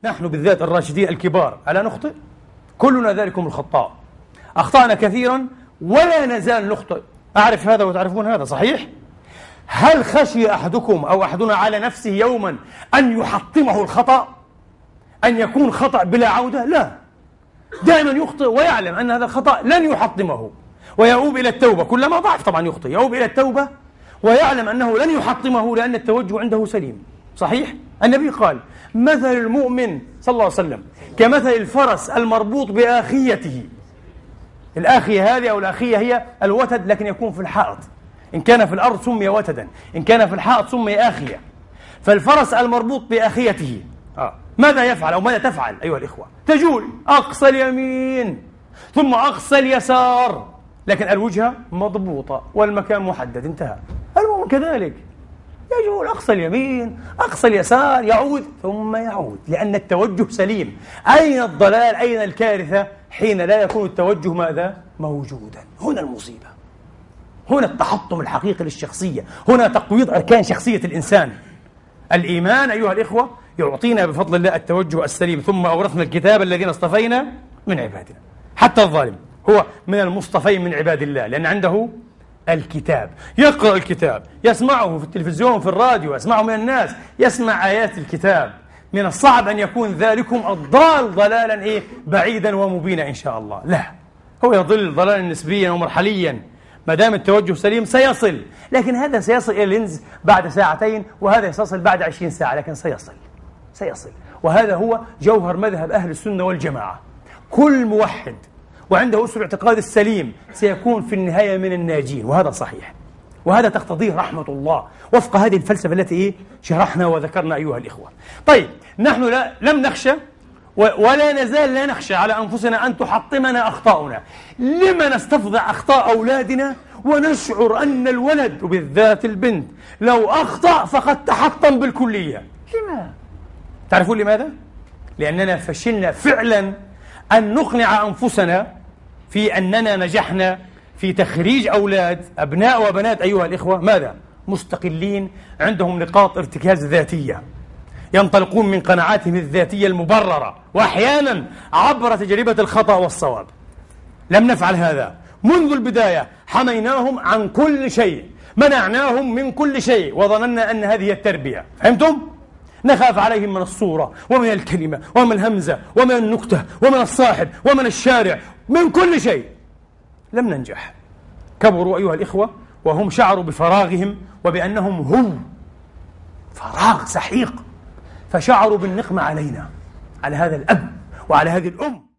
نحن بالذات الراشدين الكبار ألا نخطئ؟ كلنا ذلكم الخطاء، أخطأنا كثيرا ولا نزال نخطئ، أعرف هذا وتعرفون هذا، صحيح؟ هل خشي أحدكم أو أحدنا على نفسه يوما أن يحطمه الخطأ؟ أن يكون خطأ بلا عودة؟ لا، دائما يخطئ ويعلم أن هذا الخطأ لن يحطمه ويؤوب إلى التوبة، كلما ضعف طبعا يخطئ، يؤوب إلى التوبة ويعلم أنه لن يحطمه لأن التوجه عنده سليم، صحيح؟ النبي قال: مثل المؤمن صلى الله عليه وسلم كمثل الفرس المربوط بآخيته. الآخية هذه أو الآخية هي الوتد، لكن يكون في الحائط، إن كان في الأرض سمي وتدا، إن كان في الحائط سمي آخية. فالفرس المربوط بآخيته ماذا يفعل أو ماذا تفعل أيها الإخوة؟ تجول أقصى اليمين ثم أقصى اليسار، لكن الوجهة مضبوطة والمكان محدد، انتهى. المؤمن كذلك يجول أقصى اليمين أقصى اليسار، يعود ثم يعود، لأن التوجه سليم. أين الضلال؟ أين الكارثة؟ حين لا يكون التوجه ماذا؟ موجودا. هنا المصيبة، هنا التحطم الحقيقي للشخصية، هنا تقويض أركان شخصية الإنسان. الإيمان أيها الإخوة يعطينا بفضل الله التوجه السليم. ثم أورثنا الكتاب الذين اصطفينا من عبادنا. حتى الظالم هو من المصطفين من عباد الله، لأن عنده الكتاب، يقرأ الكتاب، يسمعه في التلفزيون، في الراديو، يسمعه من الناس، يسمع آيات الكتاب. من الصعب أن يكون ذلكم الضال ضلالا بعيدا ومبينا إن شاء الله، لا، هو يضل ضلالا نسبيا ومرحليا. ما دام التوجه سليم سيصل، لكن هذا سيصل إلى اللينز بعد ساعتين، وهذا سيصل بعد 20 ساعة، لكن سيصل. وهذا هو جوهر مذهب أهل السنة والجماعة. كل موحد وعنده أسر الاعتقاد السليم سيكون في النهاية من الناجين، وهذا صحيح، وهذا تقتضيه رحمة الله وفق هذه الفلسفة التي شرحنا وذكرنا أيها الإخوة. طيب، نحن لم نخشى ولا نزال لا نخشى على أنفسنا أن تحطمنا أخطاؤنا. لما نستفضع أخطاء أولادنا ونشعر أن الولد وبالذات البنت لو أخطأ فقد تحطم بالكلية؟ لما؟ تعرفون لماذا؟ لأننا فشلنا فعلا أن نقنع أنفسنا في أننا نجحنا في تخريج أولاد أبناء وبنات أيها الإخوة ماذا؟ مستقلين، عندهم نقاط ارتكاز ذاتية، ينطلقون من قناعاتهم الذاتية المبررة، وأحيانا عبر تجربة الخطأ والصواب. لم نفعل هذا منذ البداية، حميناهم عن كل شيء، منعناهم من كل شيء، وظننا أن هذه التربية. فهمتم؟ نخاف عليهم من الصورة ومن الكلمة ومن الهمزة ومن النكتة ومن الصاحب ومن الشارع، من كل شيء. لم ننجح. كبروا أيها الإخوة وهم شعروا بفراغهم وبأنهم هم فراغ سحيق، فشعروا بالنقمة علينا، على هذا الأب وعلى هذه الأم.